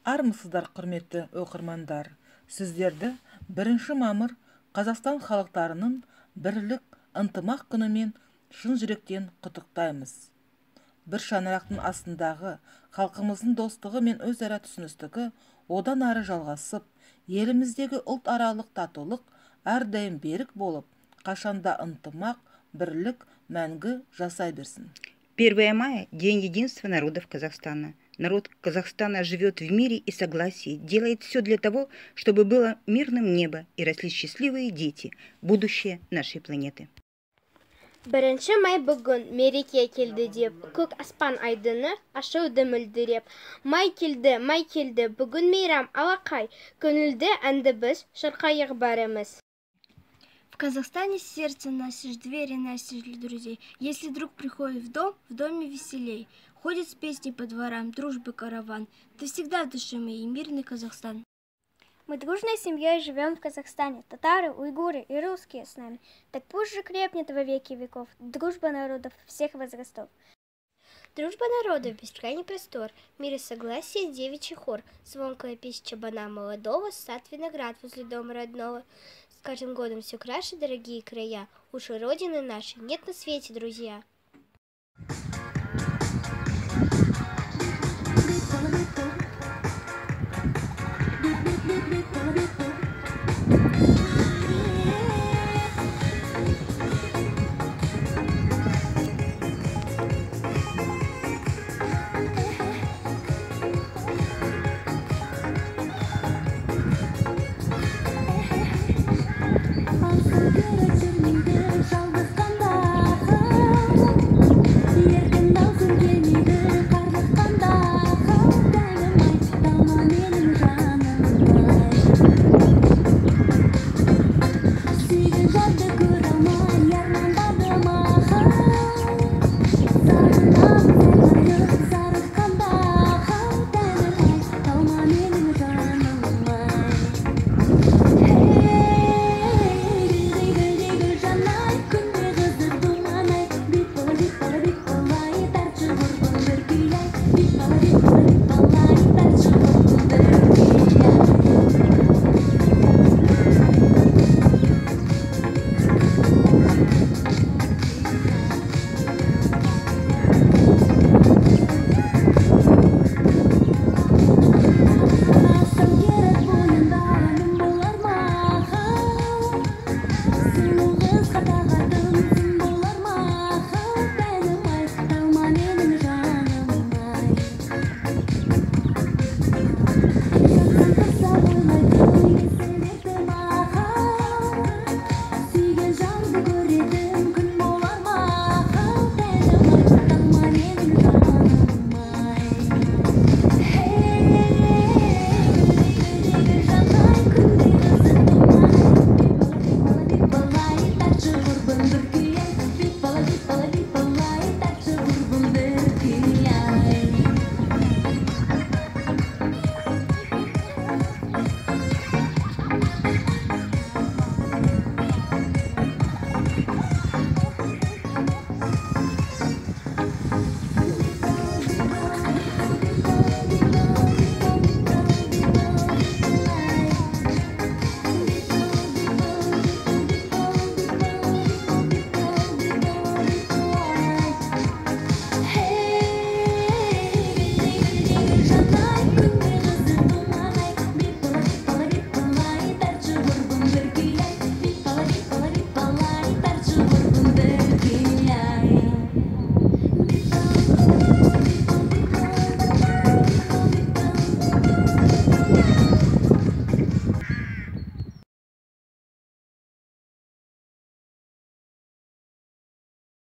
Армысыздар, құрметті оқырмандар. Сіздерді 1 мамыр Қазақстан халықтарының бірлік ынтымақ күнімен шын жүректен құттықтаймыз. Bir шаңырақтың астындағы халқымыздың достығы мен өзара түсіністігі одан ары жалғасып, еліміздегі ұлтаралық татулық әрдайым берік болып, қашанда ынтымақ, бірлік мәңгі жасай берсін. 1 мая – День единства народов Казахстана. Народ Казахстана живет в мире и согласии, делает все для того, чтобы было мирным небо и росли счастливые дети, будущее нашей планеты. 1 май бүгін мереке келді деп, көк аспан айдыны ашылды мөлдіреп. Май келді, бүгін мейрам алақай, көңілді әнді біз шырқайық барымыз. В Казахстане сердце носишь, двери настежь для друзей. Если друг приходит в доме веселей. Ходит с песней по дворам, дружбы караван. Ты всегда в душе моей, мирный Казахстан. Мы дружной семьей живем в Казахстане. Татары, уйгуры и русские с нами. Так пусть же крепнет во веки веков дружба народов всех возрастов. Дружба народов, бескрайний простор, мир и согласие, девичий хор, звонкая песнь чабана молодого, сад виноград возле дома родного. С каждым годом все краше, дорогие края, уж у родины нашей нет на свете, друзья.